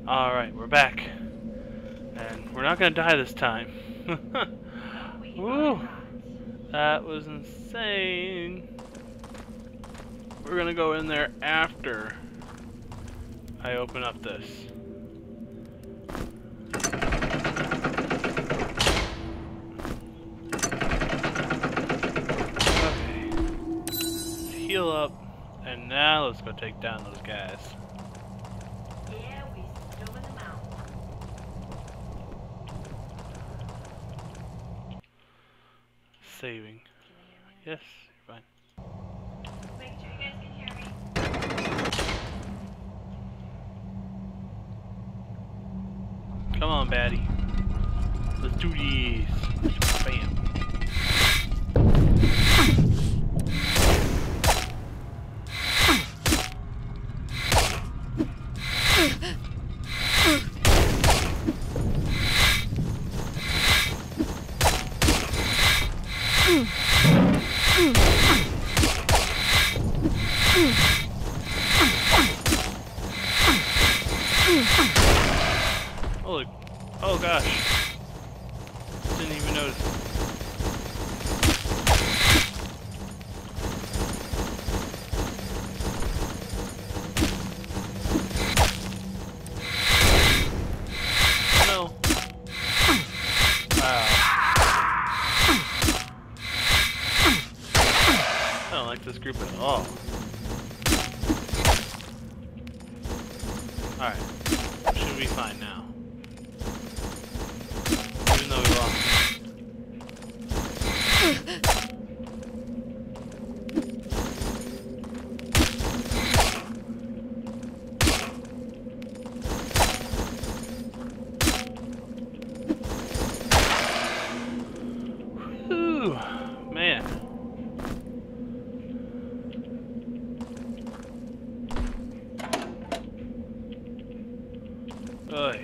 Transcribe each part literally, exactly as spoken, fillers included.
Alright, we're back. And we're not gonna die this time. Ooh, that was insane. We're gonna go in there after I open up this. Okay. Let's heal up, and now let's go take down those guys. Yeah, we storming them out. Saving. Yes, you're fine. Make sure you guys can hear me. Come on, baddie. Let's do this. Bam. Oh, look. Oh gosh. Didn't even notice. No. Wow. I don't like this group at all. Alright. Should be fine now. Even though we lost. Whew, man. Oy.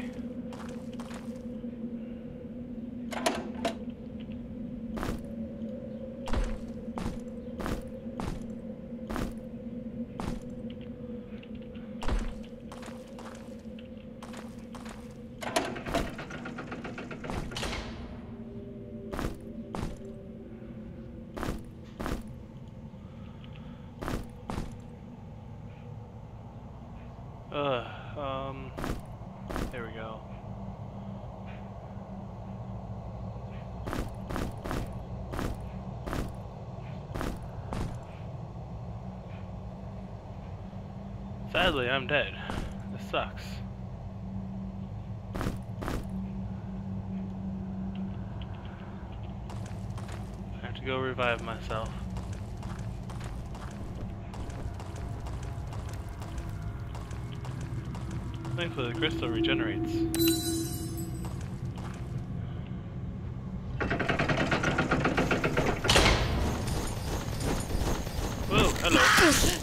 Uh, um, there we go. Sadly, I'm dead. This sucks. I have to go revive myself. Thankfully, the crystal regenerates. Whoa, hello.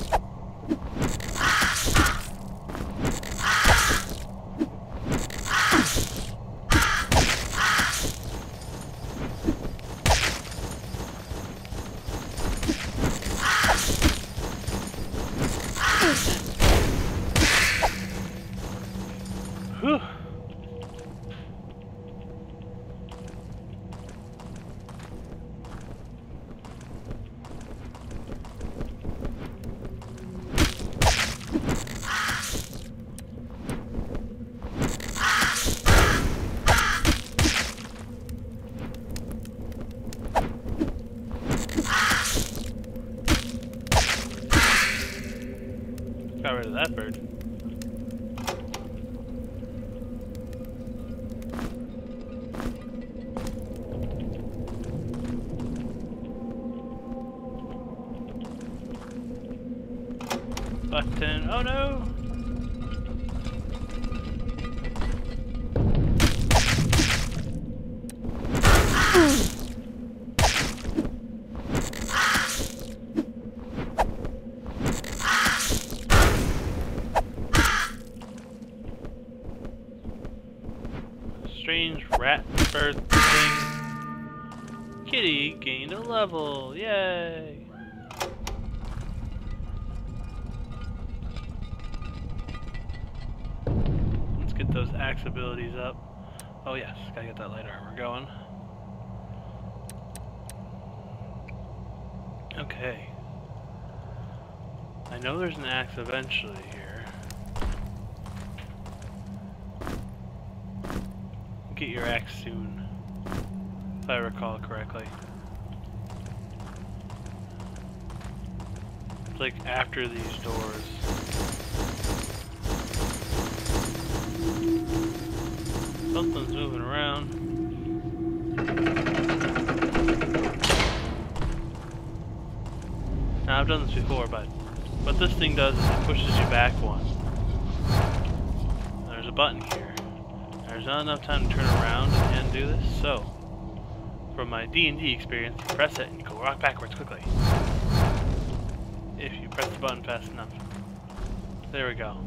Whew. Got rid of that bird. Button. Oh no! Strange rat bird thing. Kitty gained a level. Yay! Let's get those axe abilities up. Oh yes, gotta get that light armor going. Okay. I know there's an axe eventually here. Get your axe soon, if I recall correctly. It's like after these doors. Something's moving around. Now I've done this before, but what this thing does is it pushes you back one. There's a button here. There's not enough time to turn around and do this, so from my D and D experience, you press it and you go rock backwards quickly. If you press the button fast enough. There we go.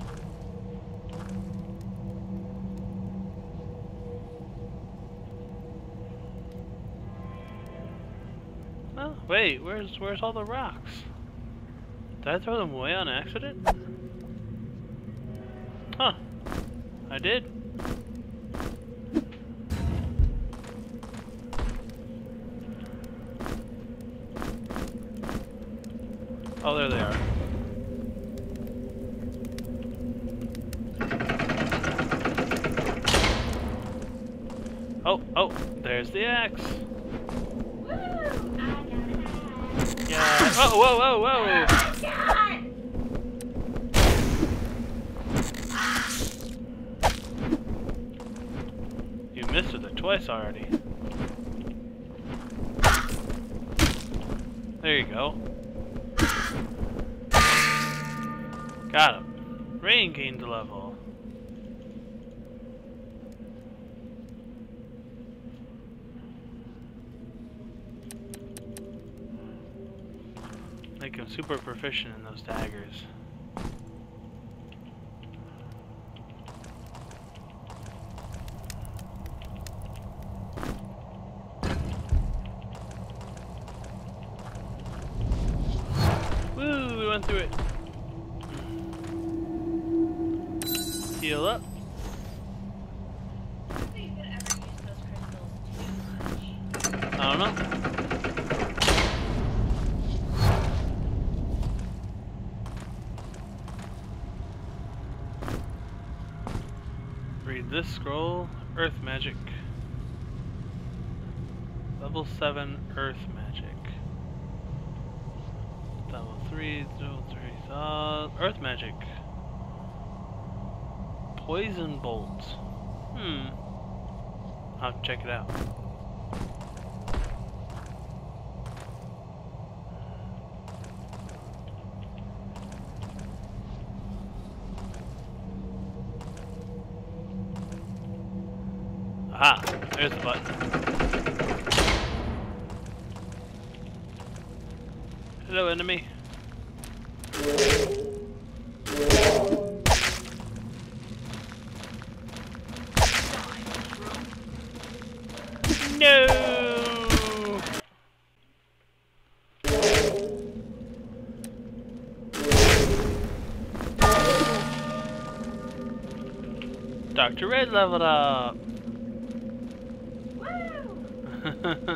Oh, wait, where's where's all the rocks? Did I throw them away on accident? Huh. I did. Oh, there they are. Oh, oh, there's the axe. Woo! I got an axe. Yeah. Oh, whoa, whoa, whoa. Oh, God! You missed with it twice already. There you go. Got him. Rain gained a level. Make him super proficient in those daggers. Woo! We went through it. Heal up. I don't think you could ever use those crystals too much. I don't know. Read this scroll. Earth magic. Level seven Earth magic. Level three, level three. Uh, Earth magic. Poison bolts. Hmm. I'll have to check it out. Aha! There's the button. Hello, enemy. No! Doctor Red leveled up. Woo!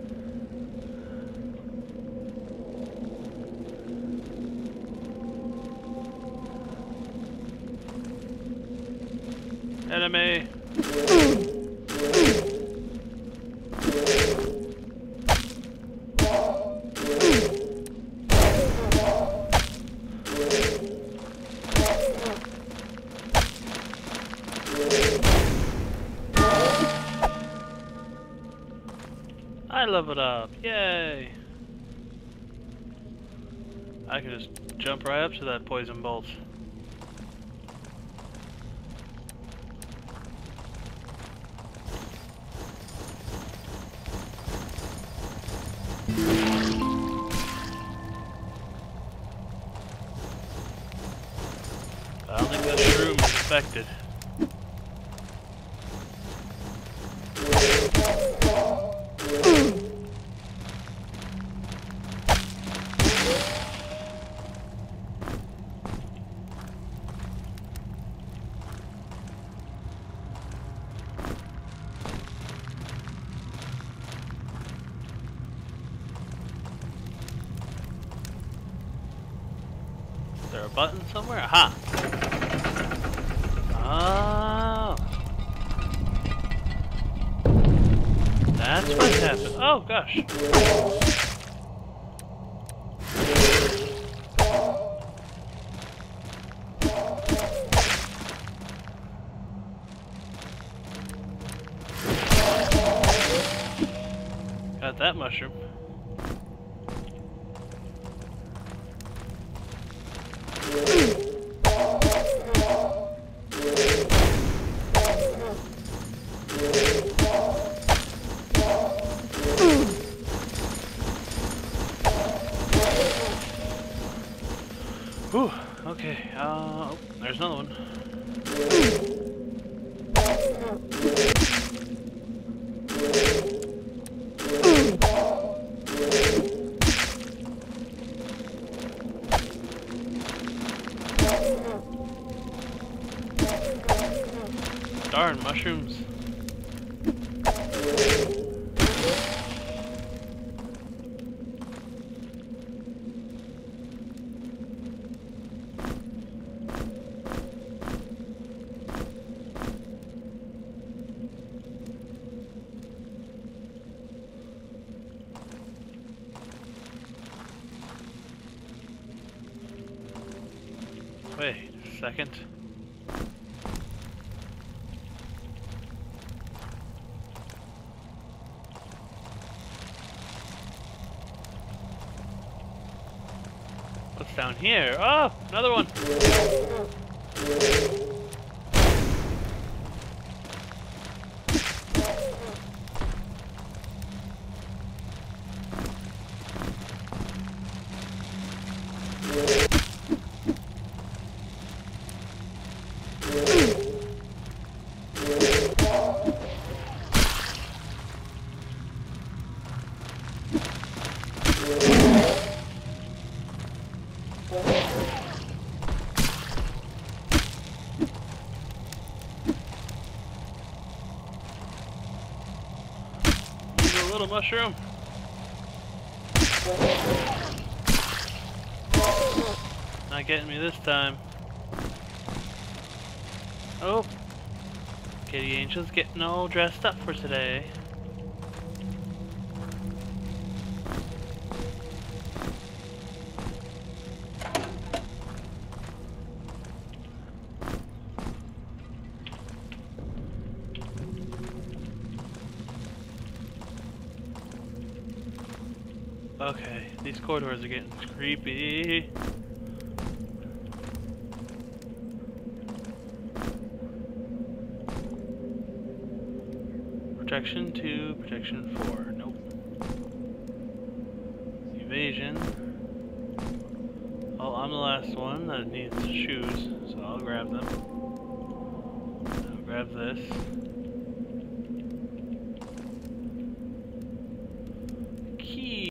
Enemy. I leveled up. Yay! I can just jump right up to that poison bolt. I don't think that shroom is affected. button somewhere? Aha! Oh! That's what happened. Oh gosh! Got that mushroom. Whew, okay, uh, oh, there's another one. Darn, mushrooms. Wait a second. What's down here? Oh, another one. Need a little mushroom. Not getting me this time. Oh, Kitty Angel's getting all dressed up for today. Okay, these corridors are getting creepy. Protection two, protection four. Nope. Evasion. Oh, I'm the last one that needs shoes, so I'll grab them. I'll grab this.